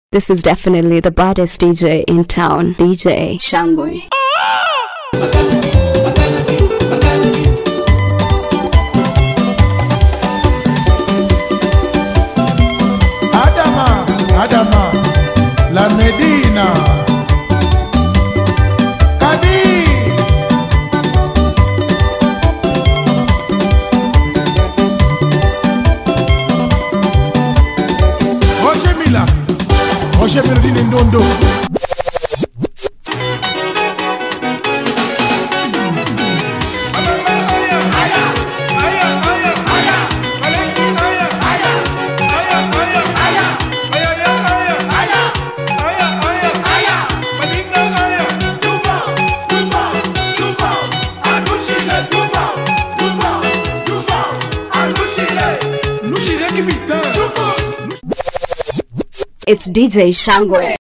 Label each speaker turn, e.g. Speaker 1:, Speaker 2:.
Speaker 1: This is definitely the baddest DJ in town, DJ Shangwe.
Speaker 2: Adama, La Medina, Kadi. Oshe Melodini Ndondo.
Speaker 1: It's DJ Shangwe.